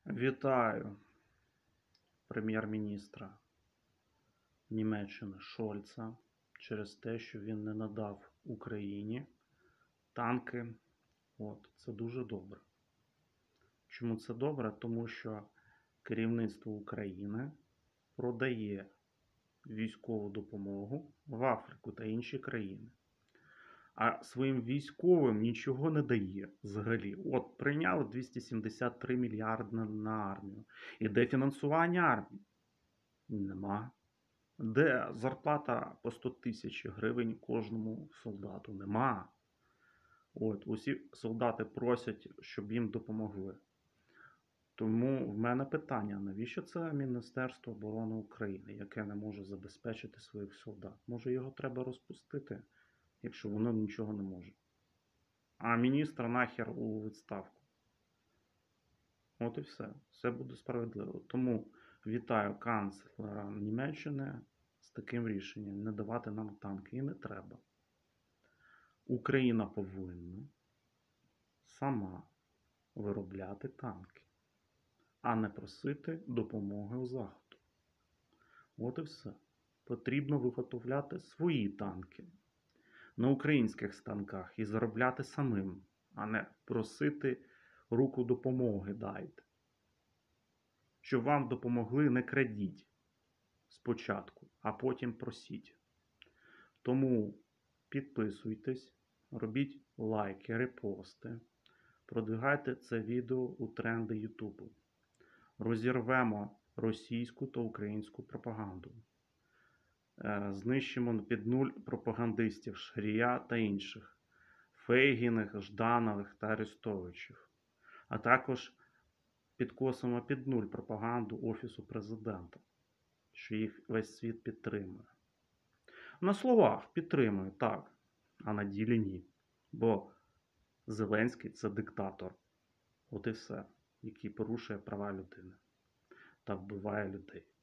Вітаю прем'єр-міністра Німеччини Шольца через те, що він не надав Україні танки. Це дуже добре. Чому це добре? Тому що керівництво України продає військову допомогу в Африку та інші країни. А своїм військовим нічого не дає взагалі. Прийняли 273 мільярди на армію. І де фінансування армії? Нема. Де зарплата по 100 тисяч гривень кожному солдату? Нема. Усі солдати просять, щоб їм допомогли. Тому в мене питання, навіщо це Міністерство оборони України, яке не може забезпечити своїх солдат? Може його треба розпустити, якщо воно нічого не може? А міністра нахер у відставку. І все. Все буде справедливо. Тому вітаю канцлера Німеччини з таким рішенням. Не давати нам танки. І не треба. Україна повинна сама виробляти танки, а не просити допомоги у Заходу. І все. Потрібно виготовляти свої танки на українських станках і заробляти самим, а не просити руку допомоги дайте. Щоб вам допомогли, не крадіть спочатку, а потім просіть. Тому підписуйтесь, робіть лайки, репости, продвигайте це відео у тренди Ютубу. Розірвемо російську та українську пропаганду. Знищимо під нуль пропагандистів Шарія та інших, Фейгіних, Жданових та Арестовичів. А також підкосимо під нуль пропаганду Офісу Президента, що їх весь світ підтримує. На словах підтримує, так, а на ділі ні. Бо Зеленський – це диктатор. І все, який порушує права людини та вбиває людей.